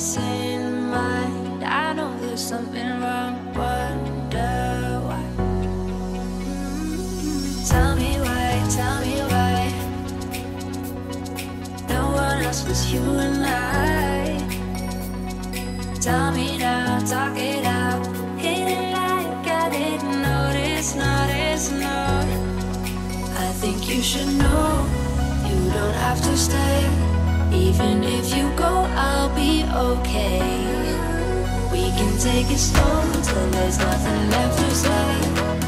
peace in mind. I know there's something wrong, wonder why. Tell me why, tell me why. No one else but you and I. Tell me now, talk it out. Hit it like I didn't notice, no. I think you should know, you don't have to stay. Even if you go, I'll be okay. We can take it slow till there's nothing left to say.